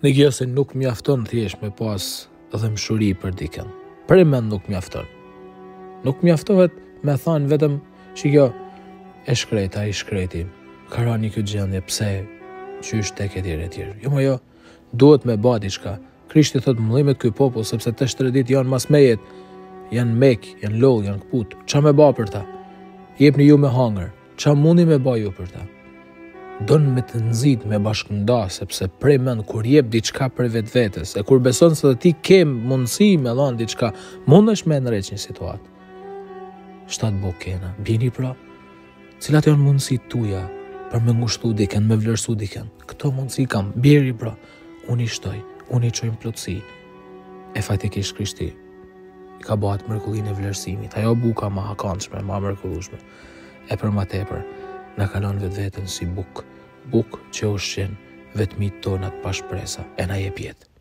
Në kjo se nuk mjafton thjesht me pas dëmshuri për dikën. Për e mend nuk mjafton. Nuk mjaftohet me thanë vetëm shiko e shkreta, i shkreti. Ka rani kjo gjendje, pse, qysh tek e tjerë. Jo, duhet me ba diçka. Krishti thot mëllimet ky popull, sepse të 3 ditë janë mas mejet, janë mek, janë lodh, janë kput. Qa me ba për ta? Jepni ju me hangër. Qa mundi me ba ju për ta? Don me të nxit, me bashkënda, sepse prej mend kur jep diçka për vetvetes, e kur beson se ti ke mundësi me dhënë diçka, mundesh me ndreq një situatë. 7 bok kena, bjeni pra, cilat janë mundësit tuja për me ngushtu diken, me vlerësu diken. Këto mundësi kam, bjeri pra, unë i shtoj, unë i qojmë plotësi. E fatikisht Krishti i ka bëhat mrekullin e vlerësimit, ajo buka ma hakanshme, ma mrekullueshme. E për ma tepër, na kalon vetveten si buk që ushqen vetmit tonat pa shpresa, e na jep jetë.